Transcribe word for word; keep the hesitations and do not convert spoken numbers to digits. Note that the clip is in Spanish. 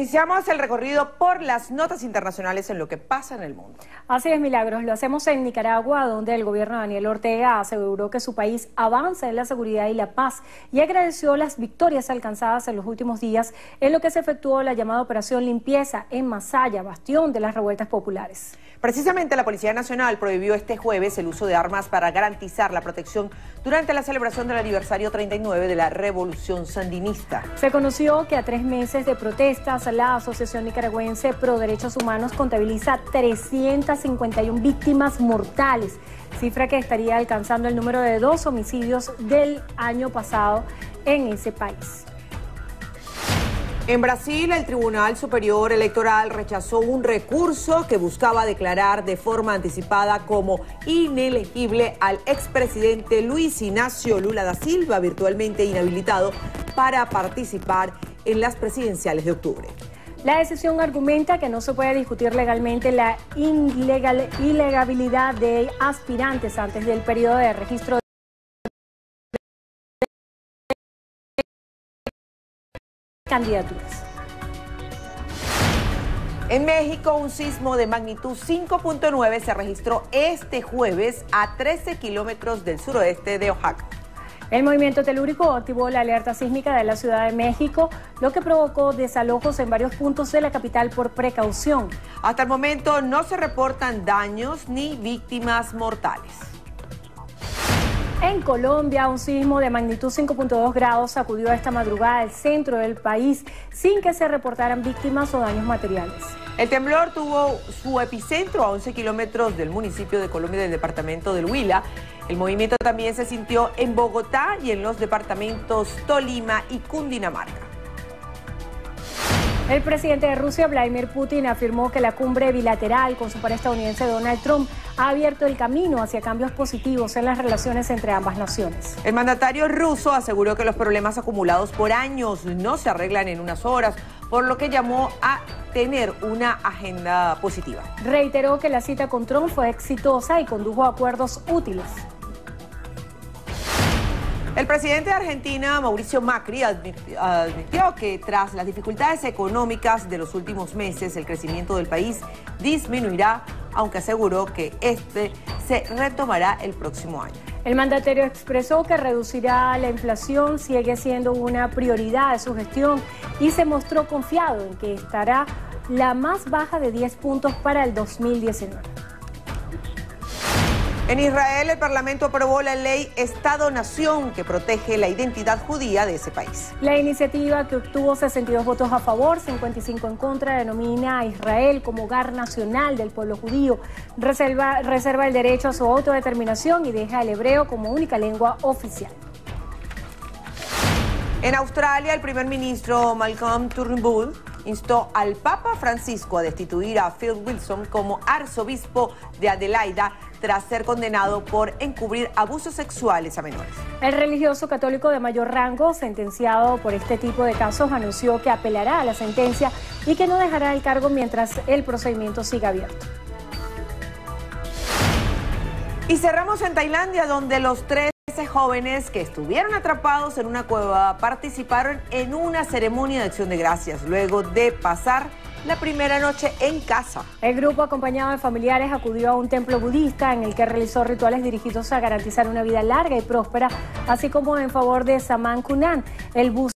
Iniciamos el recorrido por las notas internacionales en lo que pasa en el mundo. Así es, Milagros. Lo hacemos en Nicaragua, donde el gobierno de Daniel Ortega aseguró que su país avanza en la seguridad y la paz y agradeció las victorias alcanzadas en los últimos días en lo que se efectuó la llamada Operación Limpieza en Masaya, bastión de las revueltas populares. Precisamente la Policía Nacional prohibió este jueves el uso de armas para garantizar la protección durante la celebración del aniversario treinta y nueve de la Revolución Sandinista. Se conoció que a tres meses de protestas, la Asociación Nicaragüense Pro Derechos Humanos contabiliza trescientas cincuenta y una víctimas mortales, cifra que estaría alcanzando el número de dos homicidios del año pasado en ese país. En Brasil, el Tribunal Superior Electoral rechazó un recurso que buscaba declarar de forma anticipada como inelegible al expresidente Luiz Inácio Lula da Silva, virtualmente inhabilitado para participar en las presidenciales de octubre. La decisión argumenta que no se puede discutir legalmente la ilegal, ilegabilidad de aspirantes antes del periodo de registro de candidaturas. En México, un sismo de magnitud cinco punto nueve se registró este jueves a trece kilómetros del suroeste de Oaxaca. El movimiento telúrico activó la alerta sísmica de la Ciudad de México, lo que provocó desalojos en varios puntos de la capital por precaución. Hasta el momento no se reportan daños ni víctimas mortales. En Colombia, un sismo de magnitud cinco punto dos grados sacudió esta madrugada el centro del país sin que se reportaran víctimas o daños materiales. El temblor tuvo su epicentro a once kilómetros del municipio de Colombia del departamento del Huila. El movimiento también se sintió en Bogotá y en los departamentos Tolima y Cundinamarca. El presidente de Rusia, Vladimir Putin, afirmó que la cumbre bilateral con su par estadounidense Donald Trump ha abierto el camino hacia cambios positivos en las relaciones entre ambas naciones. El mandatario ruso aseguró que los problemas acumulados por años no se arreglan en unas horas, por lo que llamó a tener una agenda positiva. Reiteró que la cita con Trump fue exitosa y condujo a acuerdos útiles. El presidente de Argentina, Mauricio Macri, advirtió que tras las dificultades económicas de los últimos meses, el crecimiento del país disminuirá, aunque aseguró que este se retomará el próximo año. El mandatario expresó que reducirá la inflación, sigue siendo una prioridad de su gestión y se mostró confiado en que estará la más baja de diez puntos para el dos mil diecinueve. En Israel, el Parlamento aprobó la ley Estado-Nación que protege la identidad judía de ese país. La iniciativa, que obtuvo sesenta y dos votos a favor, cincuenta y cinco en contra, denomina a Israel como hogar nacional del pueblo judío, reserva, reserva el derecho a su autodeterminación y deja el hebreo como única lengua oficial. En Australia, el primer ministro Malcolm Turnbull instó al Papa Francisco a destituir a Phil Wilson como arzobispo de Adelaida tras ser condenado por encubrir abusos sexuales a menores. El religioso católico de mayor rango, sentenciado por este tipo de casos, anunció que apelará a la sentencia y que no dejará el cargo mientras el procedimiento siga abierto. Y cerramos en Tailandia, donde los tres jóvenes que estuvieron atrapados en una cueva participaron en una ceremonia de acción de gracias luego de pasar la primera noche en casa. El grupo, acompañado de familiares, acudió a un templo budista en el que realizó rituales dirigidos a garantizar una vida larga y próspera, así como en favor de Saman Kunan, el bus